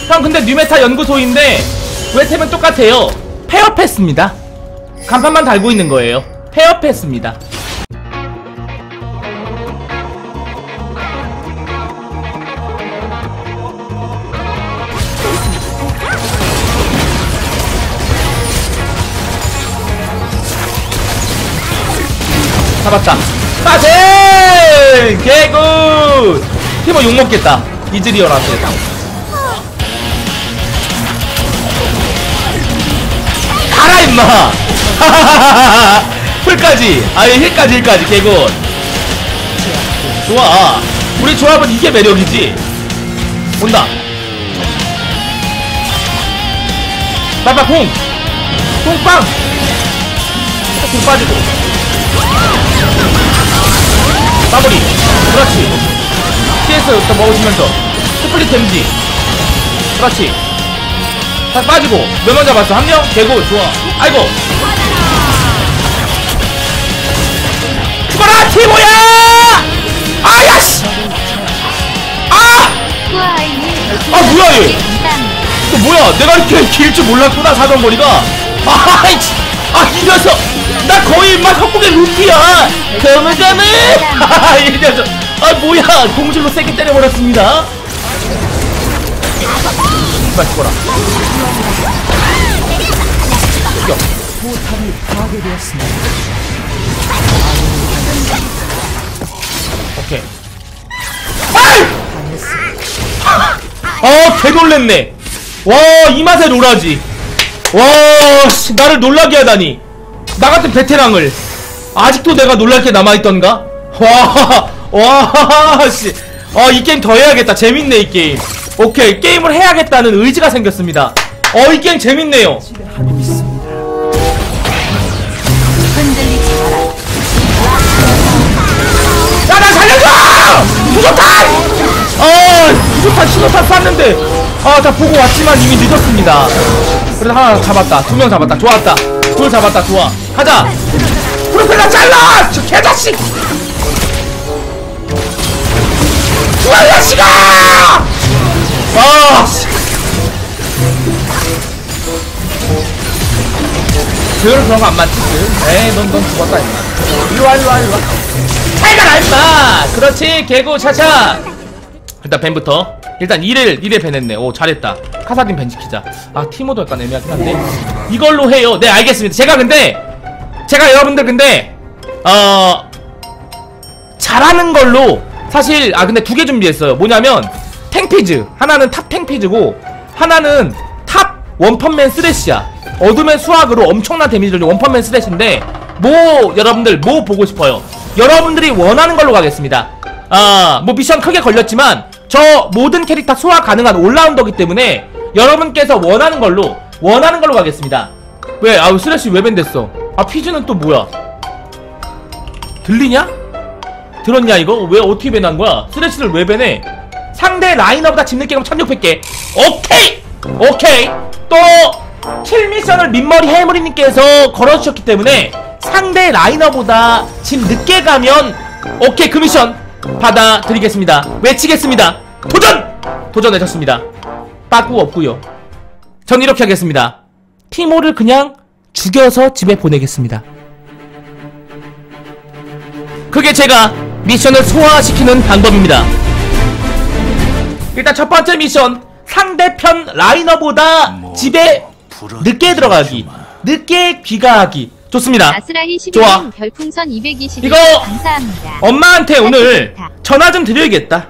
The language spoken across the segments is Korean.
형 근데 뉴메타 연구소인데 왜 템은 똑같아요. 페어패스입니다. 간판만 달고 있는 거예요. 페어패스입니다. 잡았다. 빠진! 개굿! 티모 욕먹겠다. 이즈리얼한테. 가라 임마! 풀까지! 아예 힐까지 개굿! 좋아. 우리 조합은 이게 매력이지. 온다. 빨빨 콩! 콩빵! 콩 빠지고. 마무리. 그렇지. CS 더 먹으시면서 스플릿 데미지. 그렇지. 다 빠지고. 몇 명 잡았어? 한 명? 개고. 좋아. 아이고. 죽어라 티모야! 아야씨! 아! 뭐야 얘? 또 뭐야? 내가 이렇게 길 줄 몰랐구나 사정거리가. 이 녀석! 나 거의 인마 협곡의 루피야! 거무거무! 이 녀석! 뭐야! 공실로 세게 때려버렸습니다! 빨리 죽어라. 죽여. 포탑이 파괴되었습니다. 오케이. 개 놀랬네! 와, 이 맛에 놀아지! 와, 씨, 나를 놀라게 하다니! 나같은 베테랑을 아직도 내가 놀랄게 남아있던가? 와, 씨. 이 게임 더 해야겠다. 재밌네, 이 게임. 오케이, 게임을 해야겠다는 의지가 생겼습니다. 이 게임 재밌네요. 야, 나 살려줘! 부조탄! 부조탄, 신호탄 쐈는데, 다 보고 왔지만 이미 늦었습니다. 그래도 하나 잡았다. 2명 잡았다. 좋았다. 둘 잡았다. 좋아. 가자! 프로펠러 잘라! 저 개자식! 죽어, 자식아! 씨. 그런 거 안 맞지? 에이, 넌 죽었다, 임마. 일로와. 잘 가라, 임마! 그렇지, 개구, 차차! 일단 벤부터. 일단 1회 벤 했네. 오, 잘했다. 카사딘 벤 지키자. 티모도 약간 애매하긴 한데. 이걸로 해요. 네, 알겠습니다. 제가 여러분들 근데, 잘하는 걸로, 사실, 근데 2개 준비했어요. 뭐냐면, 탱피즈. 하나는 탑 탱피즈고, 하나는 탑 원펀맨 스래시야. 어둠의 수학으로 엄청난 데미지를 준 원펀맨 스래시인데, 여러분들, 보고 싶어요? 여러분들이 원하는 걸로 가겠습니다. 미션 크게 걸렸지만, 저 모든 캐릭터 소화 가능한 올라운더기 때문에, 여러분께서 원하는 걸로 가겠습니다. 왜? 스래시 왜 밴됐어? 피즈는 또 뭐야? 들리냐? 들었냐 이거? 왜 어떻게 밴한 거야? 스래시를 왜 밴해? 상대 라인업보다 집 늦게 가면 1600개. 오케이! 또 킬미션을 민머리 해머리님께서 걸어주셨기 때문에 상대 라인업보다 집 늦게 가면 오케이, 그 미션 받아드리겠습니다. 외치겠습니다. 도전해줬습니다. 빠꾸 없구요. 전 이렇게 하겠습니다. 티모를 그냥 죽여서 집에 보내겠습니다. 그게 제가 미션을 소화시키는 방법입니다. 일단 첫 번째 미션, 상대편 라이너보다 집에 늦게 들어가기, 늦게 귀가하기. 좋습니다. 좋아. 별풍선 220 이거 감사합니다. 엄마한테 오늘 전화 좀 드려야겠다.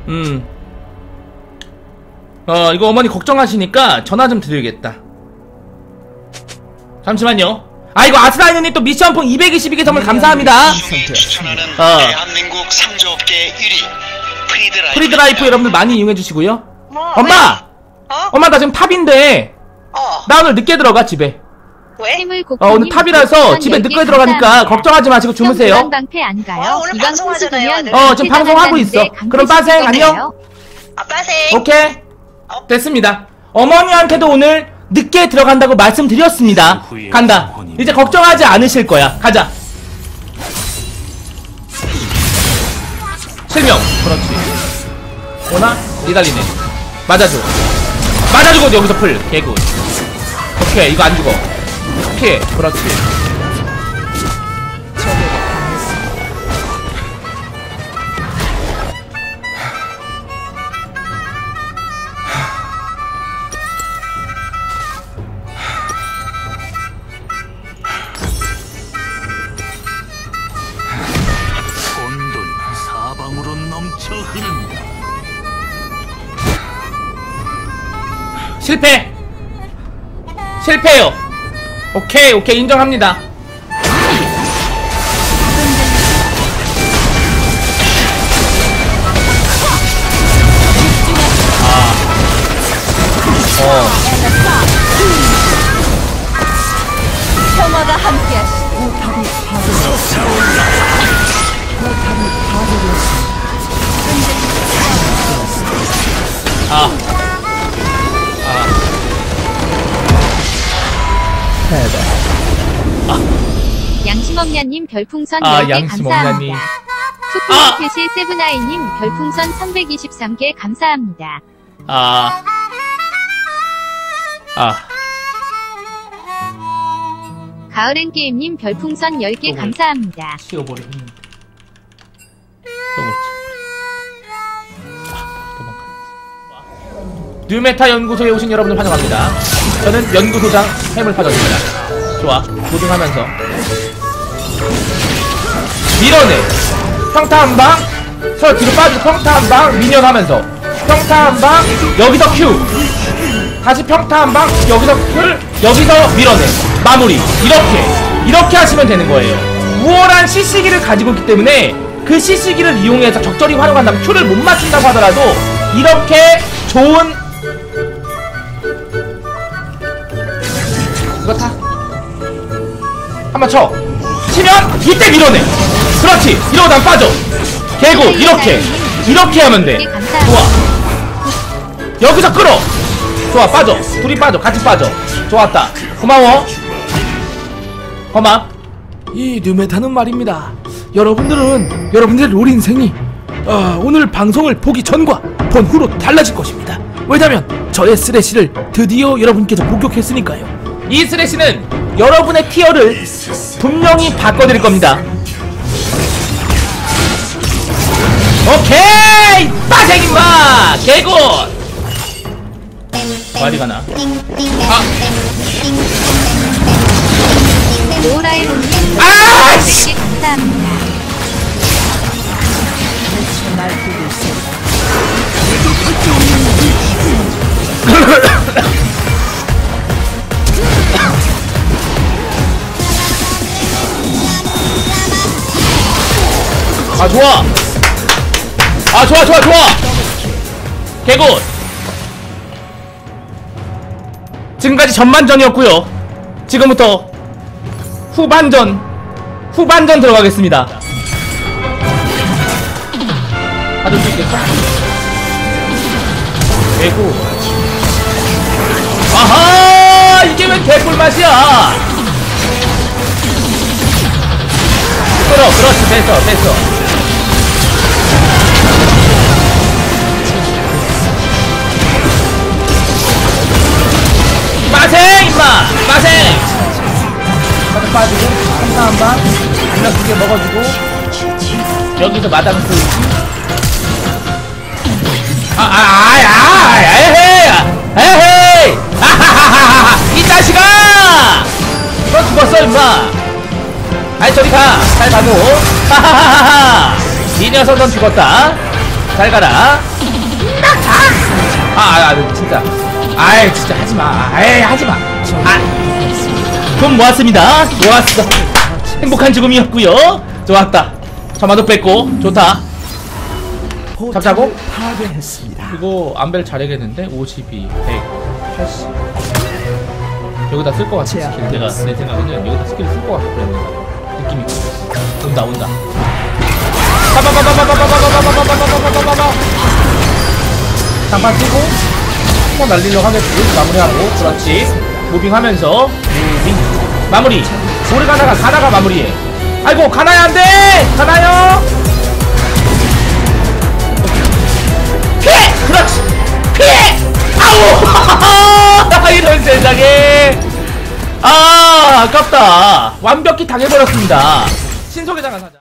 이거 어머니 걱정하시니까 전화 좀 드려야겠다. 잠시만요. 이거 아스라이너님 또 미션풍 222개 선물 감사합니다. 추천하는 대한민국 상조업계 1위 프리드라이프 여러분들 많이 이용해주시고요. 엄마! 엄마 나 지금 탑인데 나 오늘 늦게 들어가 집에. 왜? 오늘 탑이라서 집에 늦게 들어가니까 걱정하지 마시고 주무세요. 방패 안 가요? 오늘 방송하잖아요. 지금 방송하고 있어. 그럼 빠생 안녕. 빠생. 오케이. 됐습니다. 어머니한테도 오늘 늦게 들어간다고 말씀드렸습니다. 간다. 이제 걱정하지 않으실 거야. 가자. 실명. 그렇지. 오나? 니달리네. 맞아줘. 맞아주고 여기서 풀 개굿. 오케이 이거 안 죽어. 피해. 그렇지. 혼돈이 사방으로 넘쳐 흐른다. 실패. 실패요. 오케이 오케이 인정합니다. 평화가 함께하시. 양심없냐님 별풍선 10개 양심없냐님. 감사합니다. 투표캐시 세븐아이님 별풍선 323개 감사합니다. 가을엔게임님 별풍선 10개 감사합니다. 치워버리는 도망가. 뉴메타 연구소에 오신 여러분들 환영합니다. 저는 연구소장 해물파전입니다. 좋아. 고등하면서 밀어내. 평타 한방 서로 뒤로 빠지고 평타 한방 미니언 하면서 평타 한방 여기서 Q 다시 평타 한방 여기서 풀 여기서 밀어내 마무리. 이렇게 하시면 되는 거예요. 우월한 CC기를 가지고 있기 때문에 그 CC기를 이용해서 적절히 활용한다면 Q를 못 맞춘다고 하더라도 이렇게 좋은 이거 타 한번 쳐 치면 이때 밀어내. 그렇지. 이러고 난 빠져. 개고 이렇게 하면 돼. 좋아. 여기서 끌어. 좋아. 빠져. 둘이 빠져. 같이 빠져. 좋았다. 고마워. 고마. 이 뉴메타는 말입니다. 여러분들의 롤 인생이 오늘 방송을 보기 전과 본 후로 달라질 것입니다. 왜냐면 저의 쓰레쉬를 드디어 여러분께서 목격했으니까요. 이 쓰레쉬는 여러분의 티어를 분명히 바꿔드릴 겁니다. 오케이! 빠생임마! 개굿! 말이 가나? 노라이롱님 아이씨! 감사합니다. 좋아! 좋아! 개굿! 지금까지 전반전이었고요. 지금부터 후반전 들어가겠습니다. 받을 수 있겠어? 개굿! 아하! 이게 왜 개꿀맛이야! 그렇지. 됐어. 빠생! 임마! 빠생! 빠지고 한방 안락 2개 먹어주고 여기서 마당 그 에헤이! 아하하하하! 이 자식아! 너 죽었어 임마! 아이 저리 가! 잘 가고! 하하하하하! 이 녀석 넌 죽었다! 잘 가라! 진짜 진짜 하지마! 하지마! 돈 모았습니다! 좋았어! 행복한 죽음이었구요! 좋았다! 점화도 뺐고 좋다! 잡자고? 이거 안벨 잘해야겠는데? 52, 100, 80 여기다 쓸 것 같아 스킬 내가 내 생각에는 여기다 스킬을 쓸 것 같아 그래 내가 느낌이 온다 장판 쓰고 한번 날리려고 하겠지 마무리하고 그렇지 무빙하면서 무빙 마무리 우리 가나가 마무리해 아이고 가나야 안돼 가나요 피해 그렇지 피해 아우 이런 세상에 아깝다 완벽히 당해버렸습니다 신속의 장한 사자